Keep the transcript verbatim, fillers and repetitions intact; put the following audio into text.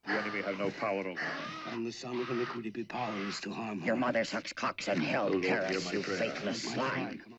The enemy have no power over me. I'm the son of iniquity, be powerless to harm her. Your mother sucks cocks in hell, Karras, you faithless swine.